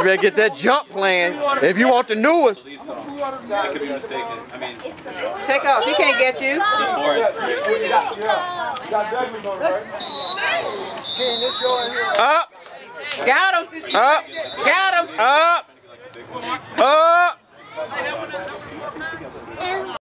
better get that jump plan if you want the newest. I could be mistaken. I mean, take off. He can't get you. Up. Got him. Up. Got him. Up. Up.